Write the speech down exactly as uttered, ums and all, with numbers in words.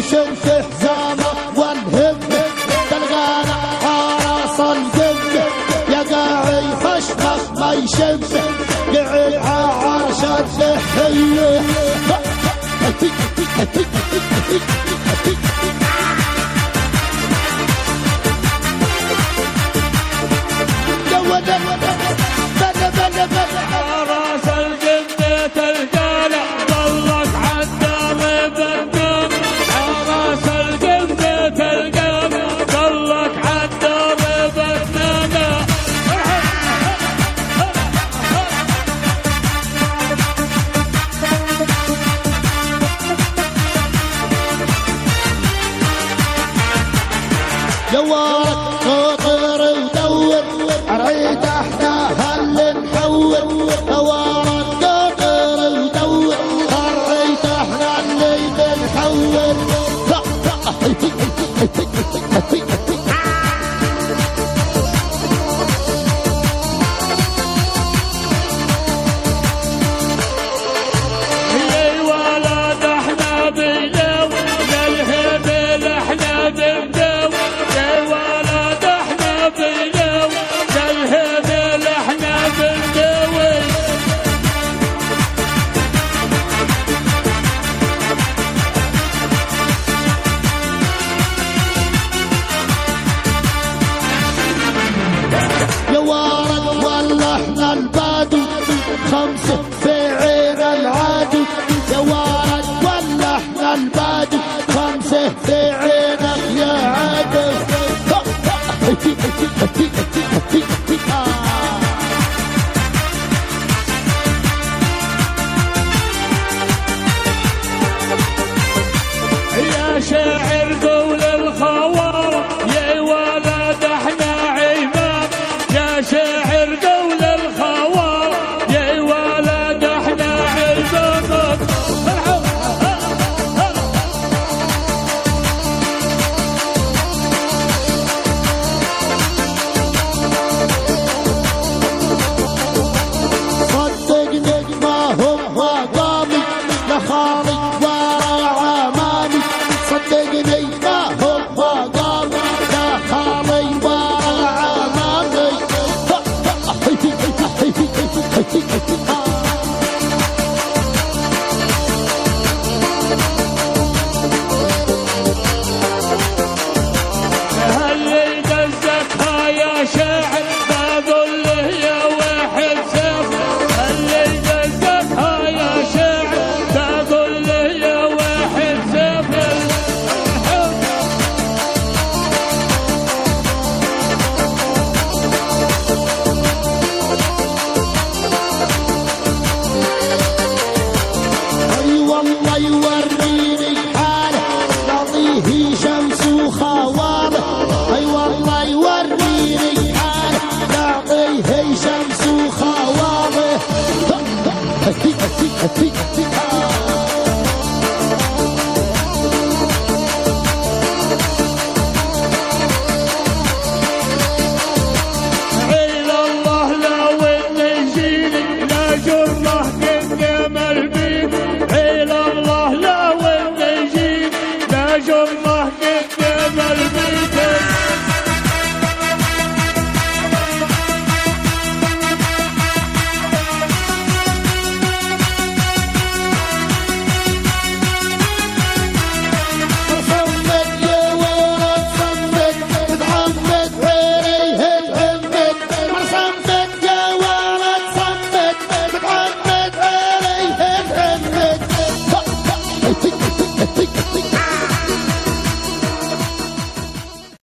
شنف حزامه والهمه تلقانا حراس القمه يا قاعي خشمخ ما يشمه قعد عرش التحيه حراس القمه تلقانا ضلك عالدار بالدم حراس القمه تلقانا ضلك عالدار بالدم جوارك خاطر ودور اريد احنا هل نحور جوارك خاطر ودور اريد احنا اللي نحور يا ولد احنا بلو يا الهبل احنا بندو يا ولد احنا بلو يا الهبل احنا بندوي جوارك ولا احنا البادو خمسة في عين العادو جوارك ولا احنا البادو خمسة في عينك يا عادو يا شاعر قول الخوار يا ولد احنا عماد يا شاعر قول الخوار يا ولد احنا عماد صدقني ما هم مقامي لا خالي ولا عمامي صدقني ما هم مقامي لا خالي ولا عمامي اللي دزتها يا شاعر بقول له يا واحد سافر اللي دزتها يا شاعر بقول له يا واحد سافر اي والله يوريني حاله نعطيه شمس وخواله اي والله يوريني حاله نعطيه شمس وخواله عين الله لو اني جيني لا جره قدام البيت